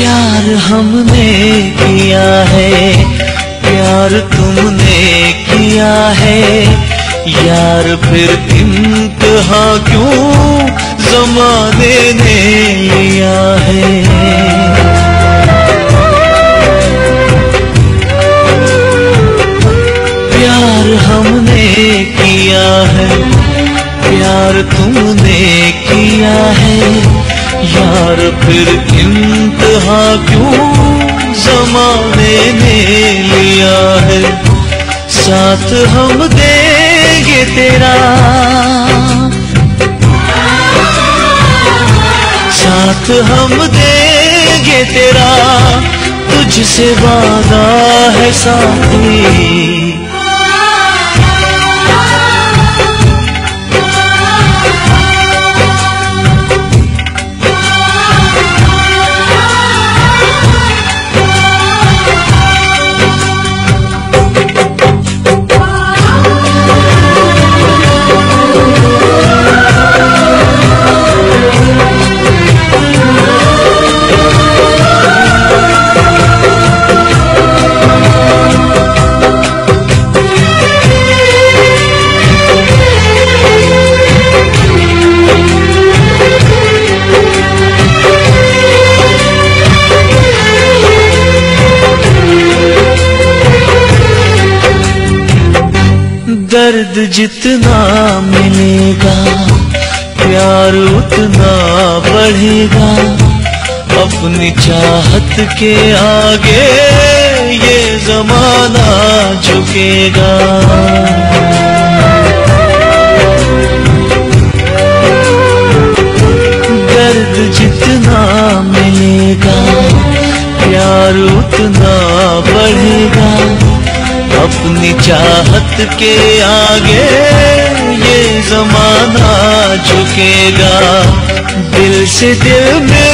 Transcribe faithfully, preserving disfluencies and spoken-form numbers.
प्यार हमने किया है, प्यार तुमने किया है यार, फिर इम्तिहा क्यों ज़माने ने लिया है। प्यार हमने किया है, प्यार तुमने किया है यार, फिर इम्तिहा क्यों ज़माने ने लिया है। साथ हम देंगे तेरा, साथ हम देंगे तेरा, तुझसे वादा है साथी। दर्द जितना मिलेगा प्यार उतना बढ़ेगा, अपनी चाहत के आगे ये जमाना झुकेगा। दर्द जितना मिलेगा प्यार उतना बढ़ेगा, अपनी चाहत के आगे ये जमाना झुकेगा। दिल से दिल में